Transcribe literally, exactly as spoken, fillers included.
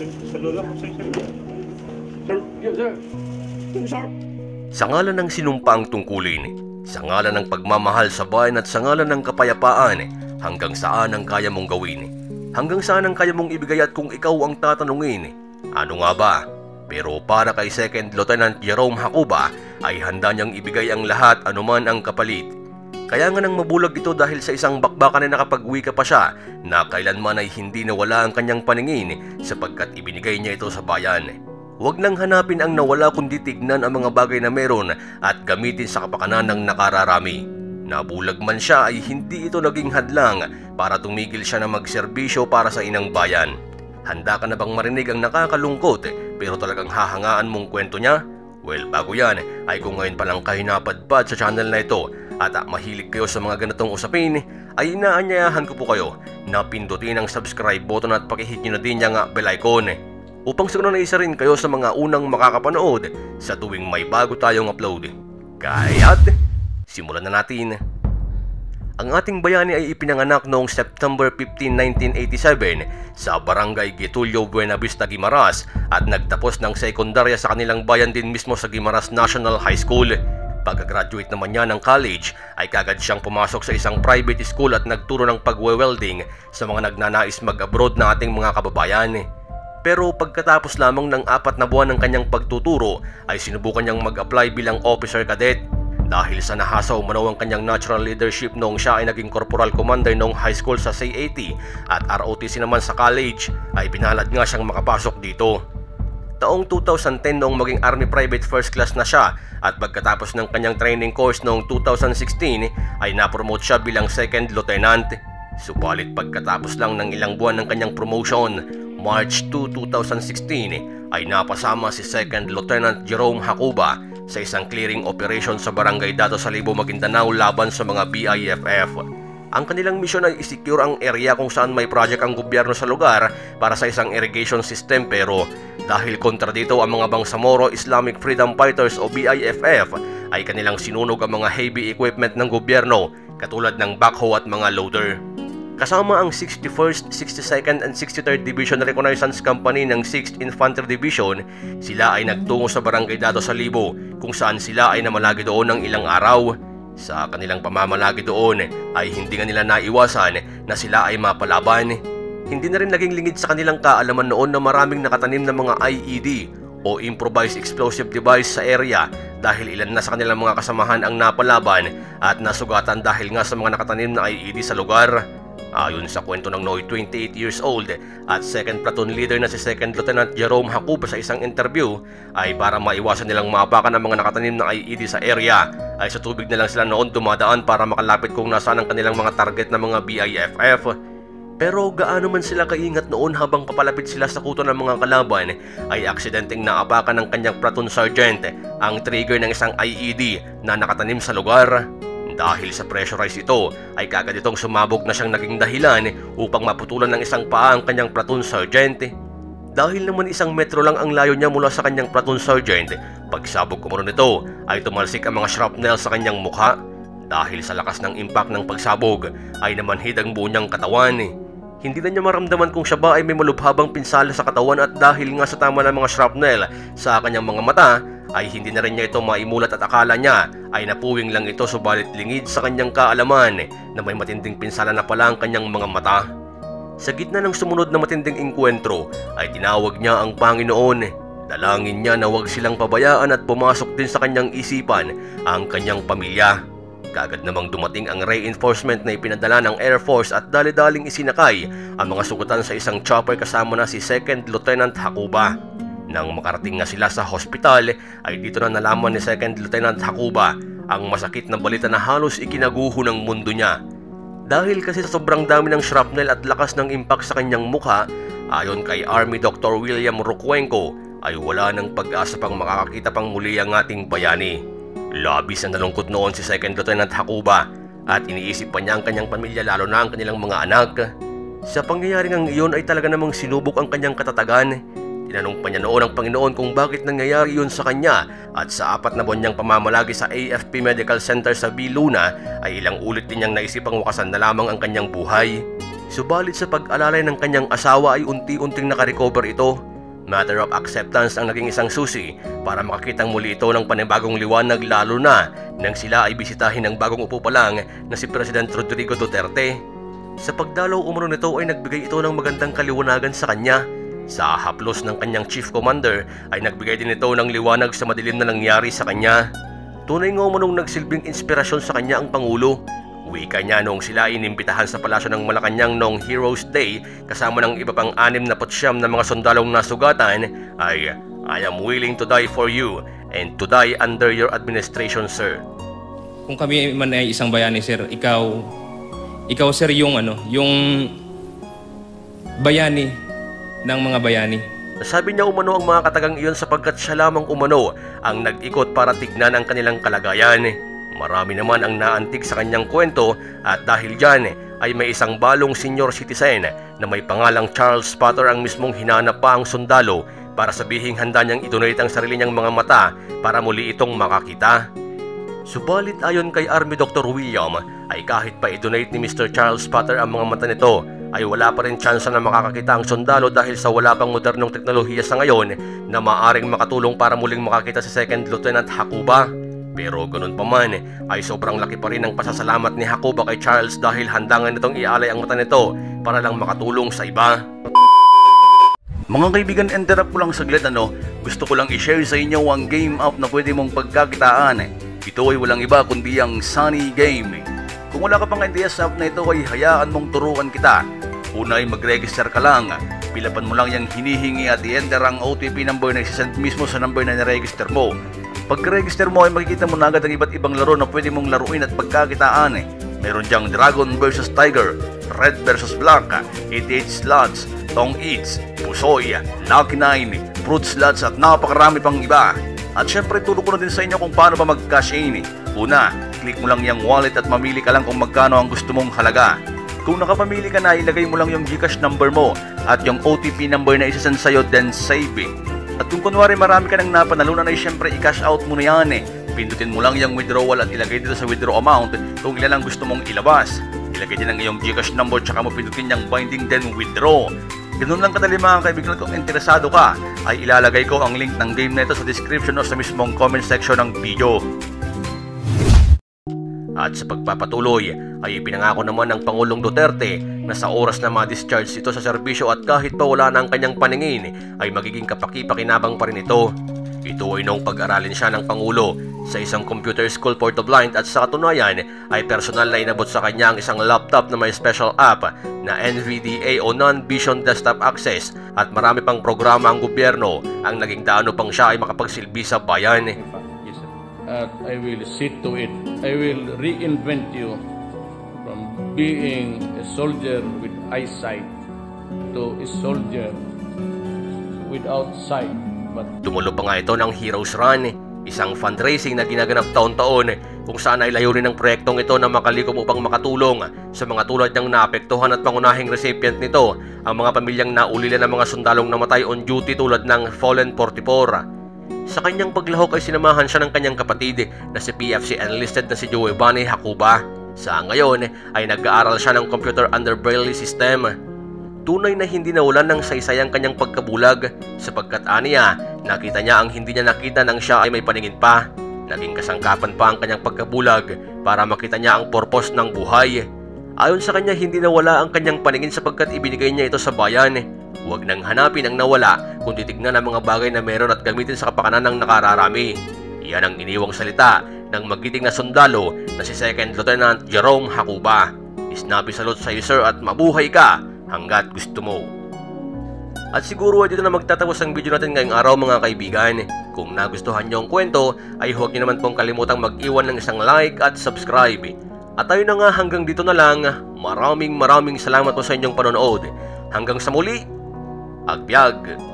sa lola ko sa sir. Sir, yes sir. Sir. Sa ngalan ng sinumpaang tungkulin, sa ngalan ng pagmamahal sa bayan at sa ngalan ng kapayapaan, hanggang saan ang kaya mong gawin? Hanggang saan ang kaya mong ibigay at kung ikaw ang tatanungin, ano nga ba? Pero para kay Second Lieutenant Jerome Jacuba ay handa niyang ibigay ang lahat anuman ang kapalit. Kaya nga nang mabulag ito dahil sa isang bakbakan na nakapag-uwi ka pa siya na kailanman ay hindi nawala ang kanyang paningin sapagkat ibinigay niya ito sa bayan. Huwag nang hanapin ang nawala kundi tignan ang mga bagay na meron at gamitin sa kapakanan ng nakararami. Nabulag man siya ay hindi ito naging hadlang para tumigil siya na magserbisyo para sa inang bayan. Handa ka na bang marinig ang nakakalungkot pero talagang hahangaan mong kwento niya? Well, bago yan ay kung ngayon pa lang kayo napadpad sa channel na ito at uh, mahilig kayo sa mga ganitong usapin, ay inaanyayahan ko po kayo na pindutin ang subscribe button at pakihit nyo na din yung uh, bell icon upang siguro na isa rin kayo sa mga unang makakapanood sa tuwing may bago tayong upload. Kaya't, simulan na natin. Ang ating bayani ay ipinanganak noong September fifteenth, nineteen eighty-seven sa Barangay Getulio, Buena Vista, Guimaras at nagtapos ng sekundarya sa kanilang bayan din mismo sa Guimaras National High School. Pagka-graduate naman niya ng college ay kagad siyang pumasok sa isang private school at nagturo ng pagwe-welding sa mga nagnanais mag-abroad na ating mga kababayan. Pero pagkatapos lamang ng apat na buwan ng kanyang pagtuturo ay sinubukan niyang mag-apply bilang officer cadet. Dahil sa nahasaw umano ang kanyang natural leadership noong siya ay naging corporal commander noong high school sa C A T at R O T C naman sa college ay pinalad nga siyang makapasok dito. Taong two thousand ten noong maging Army Private First Class na siya at pagkatapos ng kanyang training course noong two thousand sixteen ay napromote siya bilang Second Lieutenant. Subalit pagkatapos lang ng ilang buwan ng kanyang promotion, March second, two thousand sixteen ay napasama si Second Lieutenant Jerome Jacuba sa isang clearing operation sa Barangay Dato Salibo, Maguindanao laban sa mga B I F F. Ang kanilang misyon ay isecure ang area kung saan may project ang gobyerno sa lugar para sa isang irrigation system, pero dahil kontra dito ang mga Bangsamoro Islamic Freedom Fighters o B I F F ay kanilang sinunog ang mga heavy equipment ng gobyerno katulad ng backhoe at mga loader. Kasama ang sixty-first, sixty-second and sixty-third Division Reconnaissance Company ng sixth Infantry Division, sila ay nagtungo sa Barangay Dato Salibo kung saan sila ay namalagi doon ng ilang araw. Sa kanilang pamamalagi doon ay hindi nga nila naiwasan na sila ay mapalaban. Hindi na rin naging lingid sa kanilang kaalaman noon na maraming nakatanim na mga I E D o Improvised Explosive Device sa area dahil ilan na sa kanilang mga kasamahan ang napalaban at nasugatan dahil nga sa mga nakatanim na I E D sa lugar. Ayon sa kwento ng Noy, twenty-eight years old at second platoon leader na si Second Lieutenant Jerome Jacuba sa isang interview, ay para maiwasan nilang maapakan ang mga nakatanim na I E D sa area ay sa tubig na lang sila noon dumadaan para makalapit kung nasaan ang kanilang mga target na mga B I F F. Pero gaano man sila kaingat noon habang papalapit sila sa kuto ng mga kalaban ay aksidenteng naapakan ng kanyang platoon sergeant ang trigger ng isang I E D na nakatanim sa lugar. Dahil sa pressurize ito ay kagad itong sumabog na siyang naging dahilan upang maputulan ng isang paa ang kanyang platoon sergeant. Dahil naman isang metro lang ang layo niya mula sa kanyang platoon sergeant, pagsabog kumuro nito ay tumalsik ang mga shrapnel sa kanyang mukha. Dahil sa lakas ng impact ng pagsabog ay namanhid ang buo niyang katawan. Hindi na niya maramdaman kung siya ba ay may malubhabang pinsala sa katawan at dahil nga sa tama ng mga shrapnel sa kanyang mga mata ay hindi na rin niya ito maimulat at akala niya ay napuwing lang ito, subalit lingid sa kanyang kaalaman na may matinding pinsala na pala ang kanyang mga mata. Sa gitna ng sumunod na matinding engkwentro ay tinawag niya ang Panginoon. Dalangin niya na huwag silang pabayaan at pumasok din sa kanyang isipan ang kanyang pamilya. Kaagad namang dumating ang reinforcement na ipinadala ng Air Force at dali-daling isinakay ang mga sugatan sa isang chopper kasama na si Second Lieutenant Jacuba. Nang makarating nga sila sa hospital ay dito na nalaman ni Second Lieutenant Jacuba ang masakit na balita na halos ikinaguho ng mundo niya. Dahil kasi sa sobrang dami ng shrapnel at lakas ng impact sa kanyang mukha, ayon kay Army Doctor William Rucuenco ay wala ng pag-asa pang makakakita pang muli ang ating bayani. Labis na nalungkot noon si Second Lieutenant Jacuba at iniisip pa niya ang kanyang pamilya, lalo na ang kanilang mga anak. Sa pangyayaring ang iyon ay talaga namang sinubok ang kanyang katatagan. Tinanong pa niya noon ang Panginoon kung bakit nangyayari yun sa kanya at sa apat na buwan niyang pamamalagi sa A F P Medical Center sa Luna ay ilang ulit din niyang naisipang wakasan na lamang ang kanyang buhay. Subalit sa pag-alalay ng kanyang asawa ay unti-unting nakarecover ito. Matter of acceptance ang naging isang susi para makakitang muli ito ng panibagong liwanag, lalo na nang sila ay bisitahin ng bagong upo pa lang na si President Rodrigo Duterte. Sa pagdalaw umano nito ay nagbigay ito ng magandang kaliwanagan sa kanya. Sa haplos ng kanyang chief commander ay nagbigay din ito ng liwanag sa madilim na nangyari sa kanya. Tunay nga umanong nagsilbing inspirasyon sa kanya ang Pangulo. Wika niya noong sila inimbitahan sa palasyo ng Malacanang noong Heroes Day kasama ng iba pang anim na putsyam na mga sundalong nasugatan ay, "I am willing to die for you and to die under your administration, sir." Kung kami man ay isang bayani, sir, ikaw, ikaw sir yung ano, yung bayani ng mga bayani. Sabi niya umano ang mga katagang iyon sapagkat siya lamang umano ang nag-ikot para tignan ang kanilang kalagayan. Marami naman ang naantig sa kanyang kwento at dahil dyan ay may isang balong senior citizen na may pangalang Charles Potter ang mismong hinanap pa ang sundalo para sabihing handa niyang idonate ang sarili niyang mga mata para muli itong makakita. Subalit ayon kay Army Doctor William ay kahit pa idonate ni Mister Charles Potter ang mga mata nito ay wala pa rin tsansa na makakakita ang sundalo dahil sa wala pang modernong teknolohiya sa ngayon na maaring makatulong para muling makakita si Second Lieutenant Jacuba. Pero ganun pa man ay sobrang laki pa rin ang pasasalamat ni Jacuba kay Charles dahil handa nga nitong ialay ang mata nito para lang makatulong sa iba. Mga kaibigan, interrupt ko lang saglit ano, gusto ko lang i-share sa inyo ang game app na pwede mong pagkakitaan. Ito ay walang iba kundi ang Sunny Game. Kung wala ka pang idea sa app na ito ay hayaan mong turuan kita. Una ay mag-register ka lang, pilapan mo lang yung hinihingi at i-enter ang O T P number na isasend mismo sa number na niregister mo. Pag-register mo ay makikita mo na agad ang iba't ibang laro na pwede mong laruin at pagkakitaan. Meron diyang Dragon versus Tiger, Red versus Black, eighty-eight slots, Tong Eats, Pusoy, Lucky Nine, Fruit Slots at napakarami pang iba. At syempre turo ko na din sa inyo kung paano ba mag-cash in. Una, click mo lang yung wallet at mamili ka lang kung magkano ang gusto mong halaga. Kung nakapamili ka na, ilagay mo lang yung GCash number mo at yung O T P number na isasend sa'yo, then save it. At kung kunwari marami ka nang napanalunan ay syempre i-cash out mo na yan eh. Pindutin mo lang yung withdrawal at ilagay dito sa withdraw amount kung ilan ang gusto mong ilabas. Ilagay din ang iyong GCash number tsaka mo pindutin yung binding then withdraw. Ganun lang kadali mga kaibigan. Kung interesado ka ay ilalagay ko ang link ng game na ito sa description o sa mismong comment section ng video. At sa pagpapatuloy ay ipinangako naman ng Pangulong Duterte na sa oras na ma-discharge ito sa serbisyo at kahit pa wala na ang kanyang paningin ay magiging kapaki-pakinabang pa rin ito. Ito ay noong pag-aralin siya ng Pangulo sa isang computer school for the blind at sa katunayan ay personal na inabot sa kanya ang isang laptop na may special app na N V D A o Non-Vision Desktop Access at marami pang programa ang gobyerno ang naging daano pang siya ay makapagsilbi sa bayan. At I will see to it. I will reinvent you from being a soldier with eyesight to a soldier without sight. But tumulo pa nga ito ng Heroes Run, isang fundraising na ginaganap taon-taon kung saan ay layunin ng proyektong ito na makalikom upang makatulong sa mga tulad niyang naapektuhan at pangunahing recipient nito ang mga pamilyang naulilan ng mga sundalong namatay on duty tulad ng Fallen forty-four. Sa kanyang paglahok ay sinamahan siya ng kanyang kapatid na si P F C enlisted na si Jacuba. Sa ngayon ay nag-aaral siya ng computer under Braille system. Tunay na hindi nawalan ng saysay ang kanyang pagkabulag sapagkat aniya nakita niya ang hindi niya nakita nang siya ay may paningin pa. Naging kasangkapan pa ang kanyang pagkabulag para makita niya ang purpose ng buhay. Ayon sa kanya hindi nawala ang kanyang paningin sapagkat ibinigay niya ito sa bayan. Huwag nang hanapin ang nawala kundi tignan ang mga bagay na meron at gamitin sa kapakanan ng nakararami. Iyan ang iniwang salita ng magiting na sundalo na si Second Lieutenant Jerome Jacuba. Snappy salute sa iyo sir at mabuhay ka hanggat gusto mo. At siguro ay dito na magtatapos ang video natin ngayong araw mga kaibigan. Kung nagustuhan niyo ang kwento ay huwag niyo naman pong kalimutang mag-iwan ng isang like at subscribe. At tayo na nga hanggang dito na lang. Maraming maraming salamat po sa inyong panonood. Hanggang sa muli. Agbyag!